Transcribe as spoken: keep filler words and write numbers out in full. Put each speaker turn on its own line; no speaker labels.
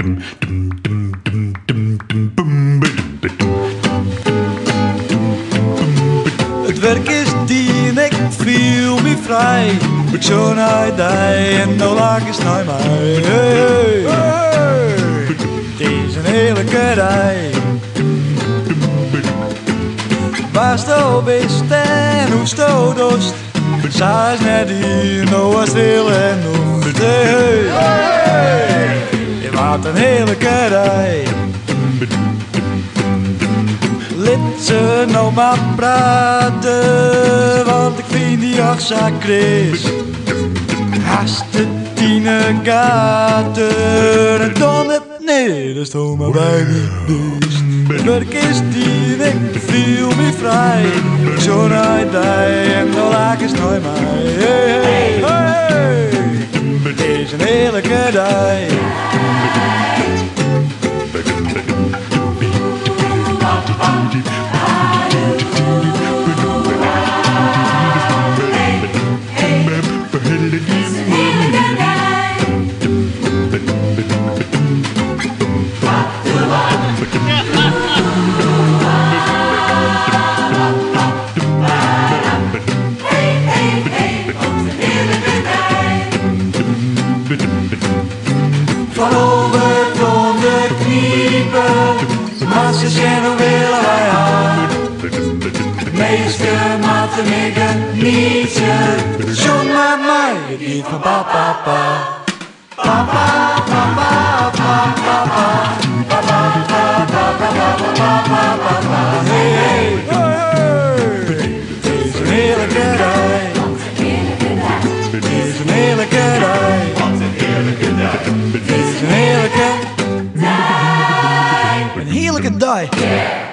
Het werk is die en ik viel me vrij. Ik zo'n idee en nou lag is naar mij. Hey, hey, hey. Het is een heerlijke dag. Waar sto bist en hoe sto dost? Zij is net hier, nou was heel en nog. Hey, hey. Je maakt een heerlijke dag. Lid ze nou maar praten, want ik vind die achtzak Chris. Haast de tiene gaten en dan het nee, dat is toch maar bij me best. Het werk is die en ik viel me vrij. Zo'n idee en dan laag is nooit mij. Hey, hey, hey. Het is een heerlijke dag. Van over tot de kniepen, maar ze zijn hoe willen wij aan. De meeste maten mikken niet ze, zong maar mij het lied van papa, papa. Papa, papa, papa, papa, papa, papa, papa, papa, papa, hey, hey, hey. Het is een heerlijke dag. Het is een heerlijke dag. Het is een heerlijke dag. Een heerlijke dag.